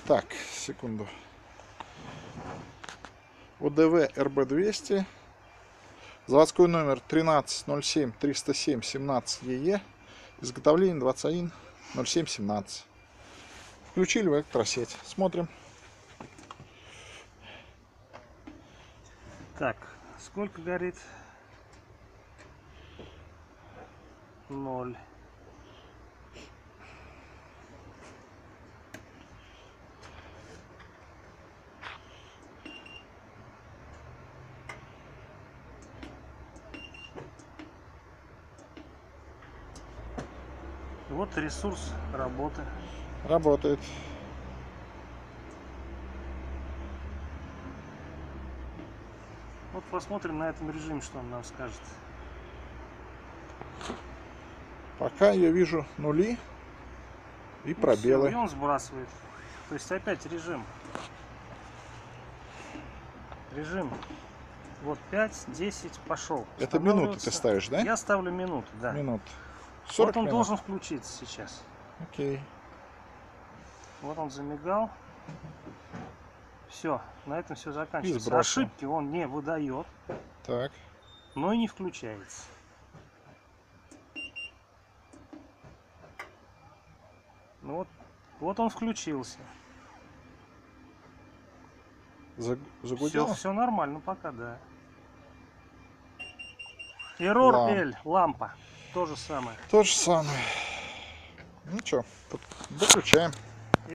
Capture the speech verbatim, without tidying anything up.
Так, секунду. ОДВ эр бэ двести. Заводской номер тринадцать ноль семь триста семь семнадцать е е. Изготовление двадцать один ноль семь семнадцать. Включили в электросеть. Смотрим. Так, сколько горит? Ноль. Вот ресурс работы. Работает. Вот посмотрим на этом режиме, что он нам скажет. Пока я вижу нули и пробелы. И, все, и он сбрасывает. То есть опять режим. Режим. Вот пять, десять, пошел. Это минуты ты ставишь, да? Я ставлю минуты, да. Минут. Вот он минут. должен включиться сейчас. Окей. Вот он замигал. Все, на этом все заканчивается. Сбросил. Ошибки он не выдает, Так. но и не включается. Ну вот, вот он включился. Загудел? Все, все нормально пока, да. Error Ламп. L, лампа. То же самое. То же самое. Ну что, выключаем.